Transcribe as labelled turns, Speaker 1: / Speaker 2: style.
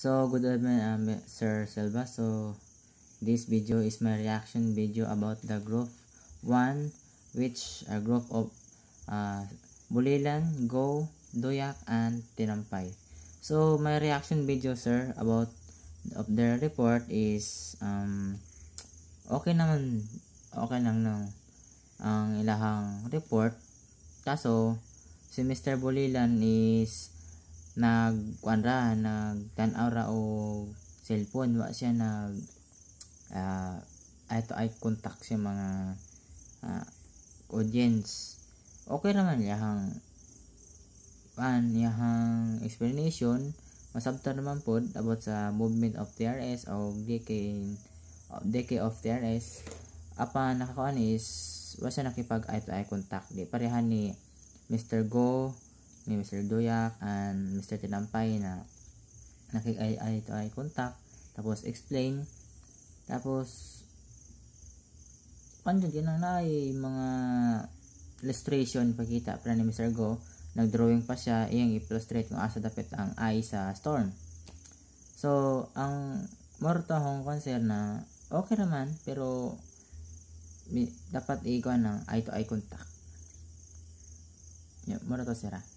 Speaker 1: So good evening, Sir Silva. So this video is my reaction video about the group 1, which a group of Bulilan, Go, Duyak, and Tinampay. So my reaction video, sir, about of their report is okay naman, okay lang no ang ilahang report. Kaso si Mr. Bulilan is nagtanaw ra o cellphone, wa siya eye contact siya mga audience. Okay naman yahang explanation, masabtan naman pod about sa movement of TRS o decay of TRS. Apa nakakuan is wa siya nakipag eye contact, di parehan ni Mr. Go, ni Mr. Duyak, and Mr. Tinampay na eye contact, tapos explain, tapos kanto din na mga illustration pagkita para ni Mr. Go, nagdrawing pa siya iyang i-illustrate kung asa dapat ang eye sa storm. So ang morto hong concern na okay naman, pero dapat ikuan ng eye to eye contact. Morto sira.